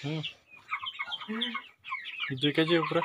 2 kg puरा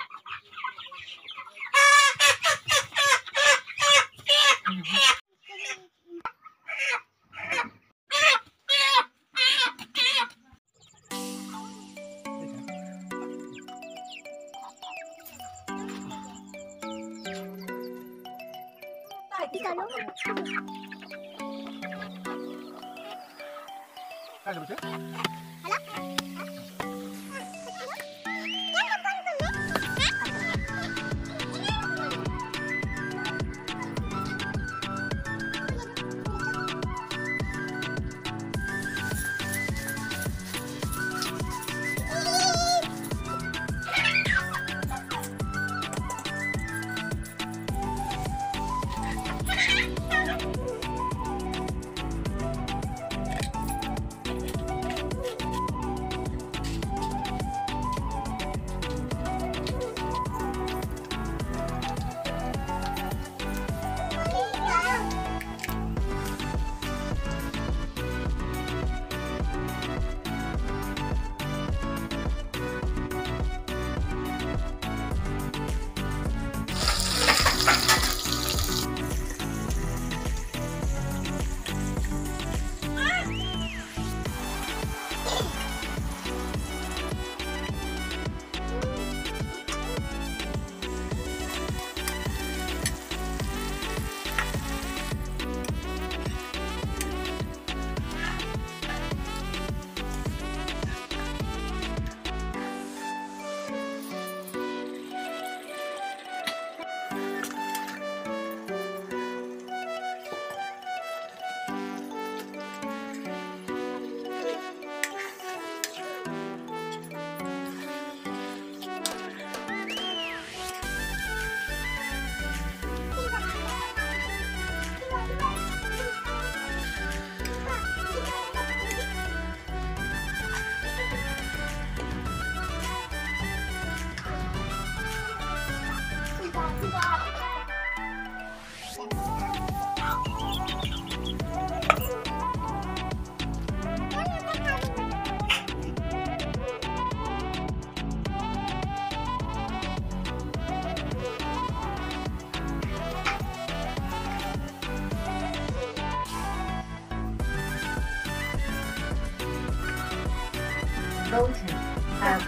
Bolton have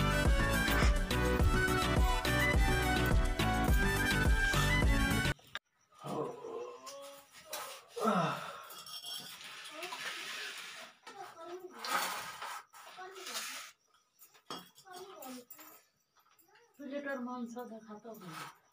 platter मांस खाता हूँ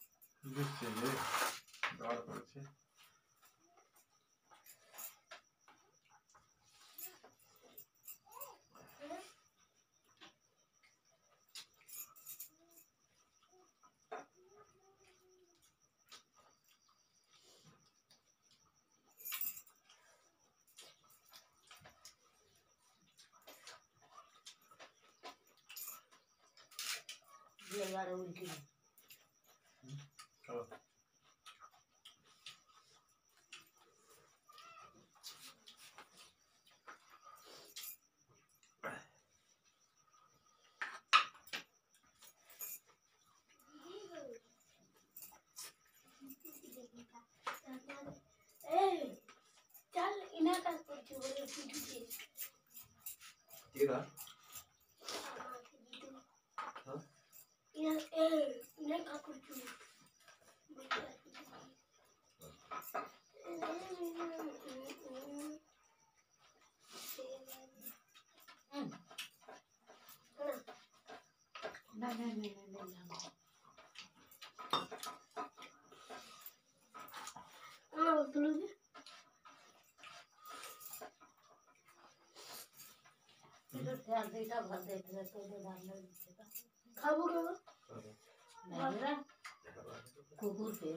ये यार उनकी चल इना का कुछ बोले पीछे तेरा इना का कुछ नहीं यार बेटा भर देते हैं तो दाम में देता खाओ मेरा कुकुर पे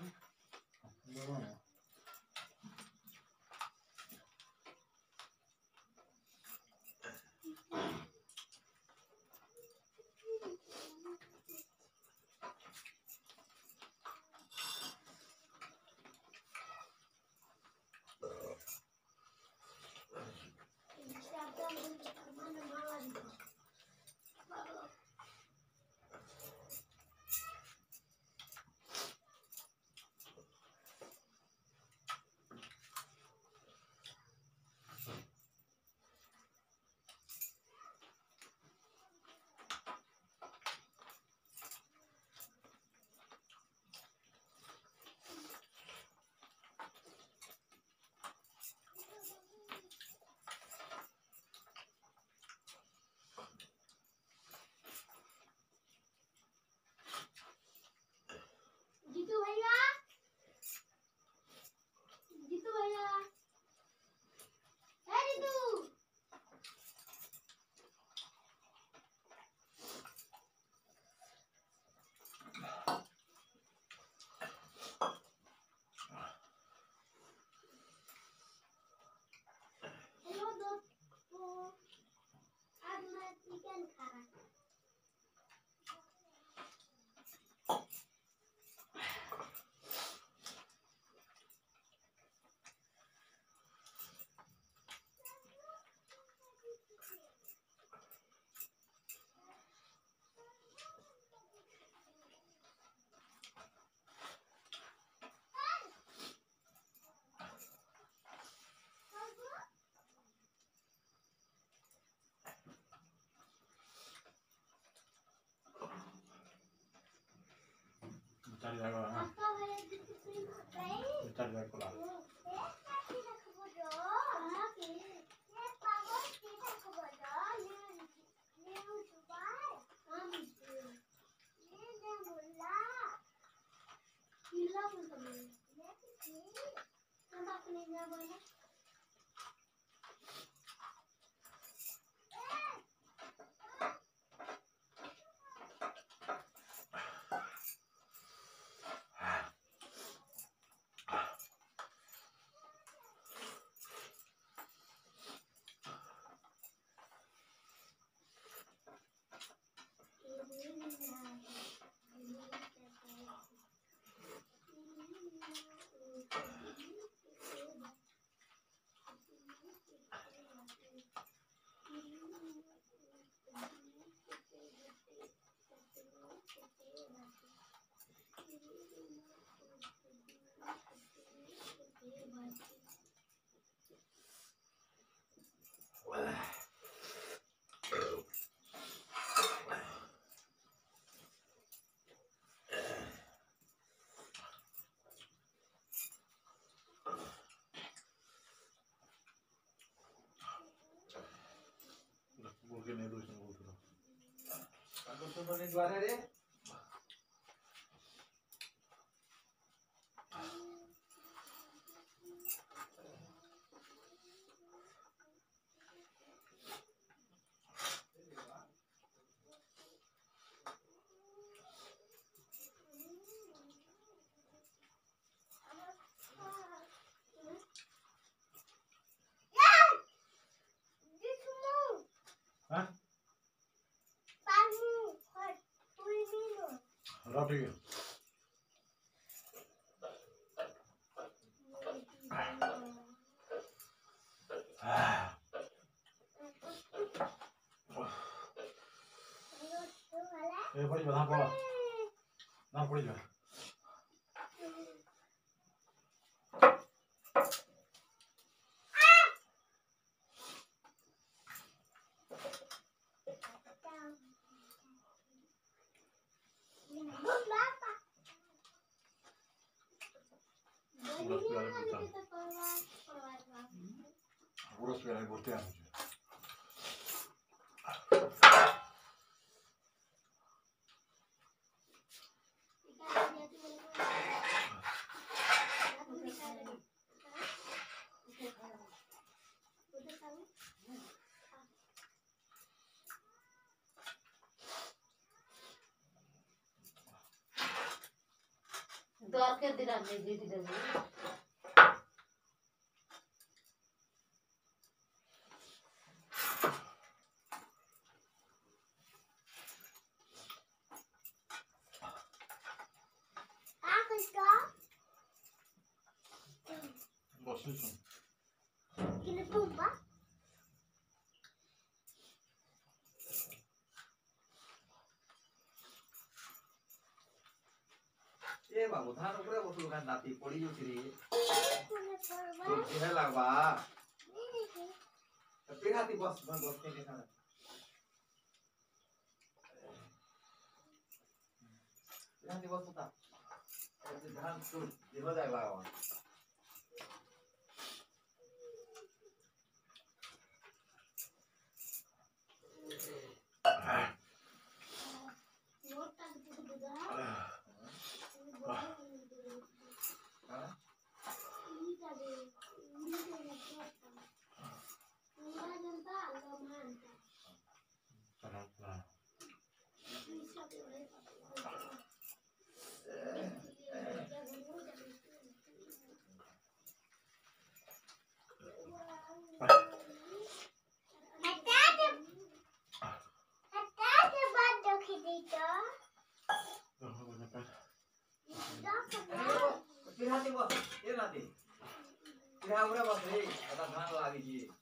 cari jago na. Cari jago pula. Porque nem dois não outro. Quando tu não nem guarda ele. Hah? Roti. Pode ir, dá bola. Não, pode ir. Udah sekali butian. द्वार के दिन हमने जी दी दे Bosniaczą. Ile pumpa? ए बाबू धान ऊपर बसलु का नाती पड़ी जो छिरी Kuna pumpa? तो केहे लागबा पेहाती बस बस के खाना पेहाती बस होता धान तो जेहो जाय लागबा Nota gitu juga. Ini tadi, ini tadi apa? Mula jenta agak mantap. Sangat. Bisa boleh पेहाती बस ए नाती पेहा ऊपर बस रे आता धान लागी जी